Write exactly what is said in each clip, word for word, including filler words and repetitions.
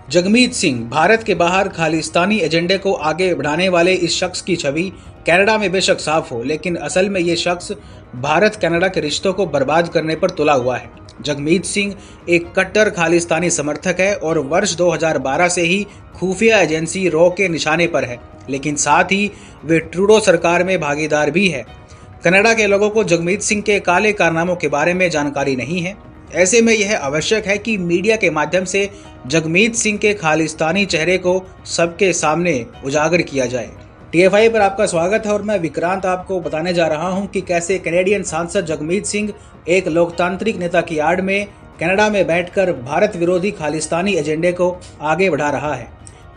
जगमीत सिंह, भारत के बाहर खालिस्तानी एजेंडे को आगे बढ़ाने वाले इस शख्स की छवि कनाडा में बेशक साफ हो, लेकिन असल में ये शख्स भारत कनाडा के रिश्तों को बर्बाद करने पर तुला हुआ है। जगमीत सिंह एक कट्टर खालिस्तानी समर्थक है और वर्ष दो हज़ार बारह से ही खुफिया एजेंसी रॉ के निशाने पर है, लेकिन साथ ही वे ट्रूडो सरकार में भागीदार भी है। कनाडा के लोगों को जगमीत सिंह के काले कारनामों के बारे में जानकारी नहीं है। ऐसे में यह आवश्यक है कि मीडिया के माध्यम से जगमीत सिंह के खालिस्तानी चेहरे को सबके सामने उजागर किया जाए। टीएफआई पर आपका स्वागत है और मैं विक्रांत आपको बताने जा रहा हूं कि कैसे कैनेडियन सांसद जगमीत सिंह एक लोकतांत्रिक नेता की आड़ में कनाडा में बैठकर भारत विरोधी खालिस्तानी एजेंडे को आगे बढ़ा रहा है।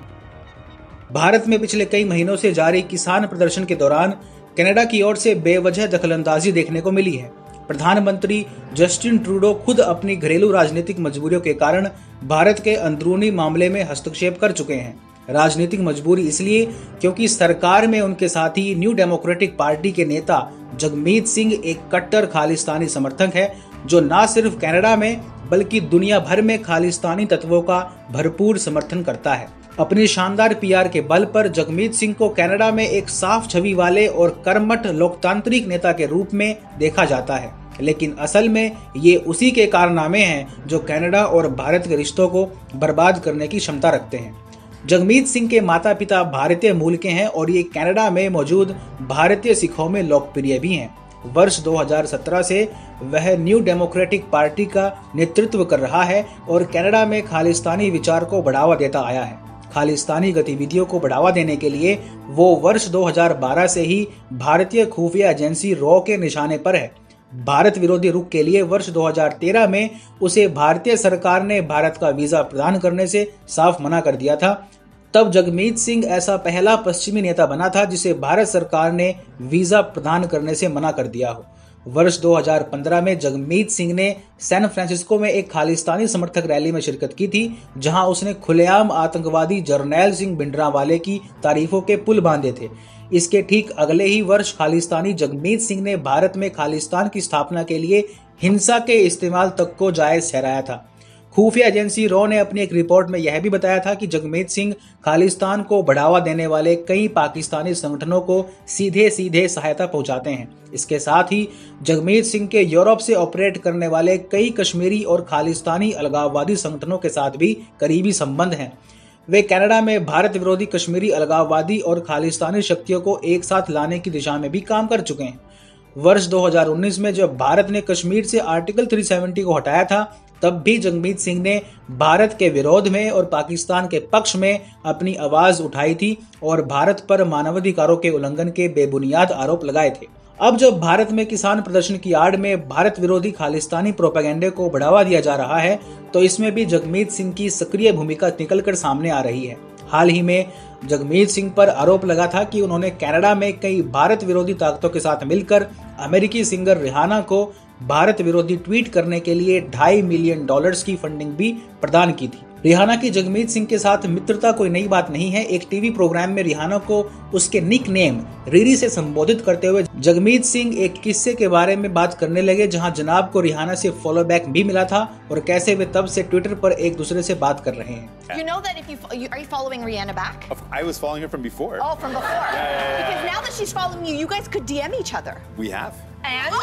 भारत में पिछले कई महीनों से जारी किसान प्रदर्शन के दौरान कनाडा की ओर से बेवजह दखलंदाजी देखने को मिली है। प्रधानमंत्री जस्टिन ट्रूडो खुद अपनी घरेलू राजनीतिक मजबूरियों के कारण भारत के अंदरूनी मामले में हस्तक्षेप कर चुके हैं। राजनीतिक मजबूरी इसलिए क्योंकि सरकार में उनके साथी न्यू डेमोक्रेटिक पार्टी के नेता जगमीत सिंह एक कट्टर खालिस्तानी समर्थक है, जो न सिर्फ कनाडा में बल्कि दुनिया भर में खालिस्तानी तत्वों का भरपूर समर्थन करता है। अपनी शानदार पीआर के बल पर जगमीत सिंह को कनाडा में एक साफ छवि वाले और कर्मठ लोकतांत्रिक नेता के रूप में देखा जाता है, लेकिन असल में ये उसी के कारनामे हैं जो कनाडा और भारत के रिश्तों को बर्बाद करने की क्षमता रखते हैं। जगमीत सिंह के माता पिता भारतीय मूल के हैं और ये कनाडा में मौजूद भारतीय सिखों में लोकप्रिय भी हैं। वर्ष दो हज़ार सत्रह से वह न्यू डेमोक्रेटिक पार्टी का नेतृत्व कर रहा है और कनाडा में खालिस्तानी विचार को बढ़ावा देता आया है। खालिस्तानी गतिविधियों को बढ़ावा देने के लिए वो वर्ष दो हज़ार बारह से ही भारतीय खुफिया एजेंसी रॉ के निशाने पर है। भारत विरोधी रुख के लिए वर्ष दो हज़ार तेरह में उसे भारतीय सरकार ने भारत का वीजा प्रदान करने से साफ मना कर दिया था। तब जगमीत सिंह ऐसा पहला पश्चिमी नेता बना था जिसे भारत सरकार ने वीजा प्रदान करने से मना कर दिया हो। वर्ष दो हज़ार पंद्रह में जगमीत सिंह ने सैन फ्रांसिस्को में एक खालिस्तानी समर्थक रैली में शिरकत की थी, जहां उसने खुलेआम आतंकवादी जरनैल सिंह भिंडरांवाले की तारीफों के पुल बांधे थे। इसके ठीक अगले ही वर्ष खालिस्तानी जगमीत सिंह ने भारत में खालिस्तान की स्थापना के लिए हिंसा के इस्तेमाल तक को जायज ठहराया था। खुफिया एजेंसी रॉ ने अपनी एक रिपोर्ट में यह भी बताया था कि जगमीत सिंह खालिस्तान को बढ़ावा देने वाले कई पाकिस्तानी संगठनों को सीधे सीधे सहायता पहुंचाते हैं। इसके साथ ही जगमीत सिंह के यूरोप से ऑपरेट करने वाले कई कश्मीरी और खालिस्तानी अलगाववादी संगठनों के साथ भी करीबी संबंध हैं। वे कनाडा में भारत विरोधी कश्मीरी अलगाववादी और खालिस्तानी शक्तियों को एक साथ लाने की दिशा में भी काम कर चुके हैं। वर्ष दो हज़ार उन्नीस में जब भारत ने कश्मीर से आर्टिकल तीन सौ सत्तर को हटाया था, तब भी जगमीत सिंह ने भारत के विरोध में और पाकिस्तान के पक्ष में अपनी आवाज उठाई थी और भारत पर मानवाधिकारों के उल्लंघन के बेबुनियाद आरोप लगाए थे। अब जब भारत में किसान प्रदर्शन की आड़ में भारत विरोधी खालिस्तानी प्रोपेगेंडे को बढ़ावा दिया जा रहा है, तो इसमें भी जगमीत सिंह की सक्रिय भूमिका निकलकर सामने आ रही है। हाल ही में जगमीत सिंह पर आरोप लगा था कि उन्होंने कनाडा में कई भारत विरोधी ताकतों के साथ मिलकर अमेरिकी सिंगर रिहाना को भारत विरोधी ट्वीट करने के लिए ढाई मिलियन डॉलर्स की फंडिंग भी प्रदान की थी। रिहाना की जगमीत सिंह के साथ मित्रता कोई नई बात नहीं है। एक टीवी प्रोग्राम में रिहाना को उसके निक नेम रीरी से संबोधित करते हुए जगमीत सिंह एक किस्से के बारे में बात करने लगे, जहां जनाब को रिहाना से फॉलो बैक भी मिला था और कैसे वे तब से ट्विटर पर एक दूसरे से बात कर रहे हैं। You know that if you, you are you following Rihanna back? I was following her from before. Oh, from before. Yeah, yeah, yeah. Because now that she's following you, you guys could D M each other. We have. And?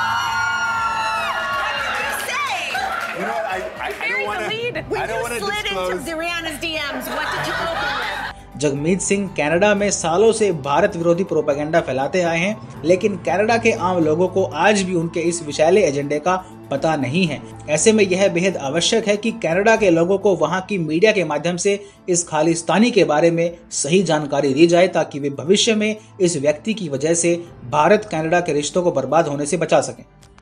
You know what? I, I, I don't want to. I don't want to disclose. Into Rihanna's D Ms. What did you open with? Jagmeet Singh Canada में सालों से भारत विरोधी propaganda फैलाते आए हैं, लेकिन Canada के आम लोगों को आज भी उनके इस विशाल एजेंडे का पता नहीं है। ऐसे में यह बेहद आवश्यक है कि कनाडा के लोगों को वहां की मीडिया के माध्यम से इस खालिस्तानी के बारे में सही जानकारी दी जाए, ताकि वे भविष्य में इस व्यक्ति की वजह से भारत कनाडा के रिश्तों को बर्बाद होने से बचा सकें।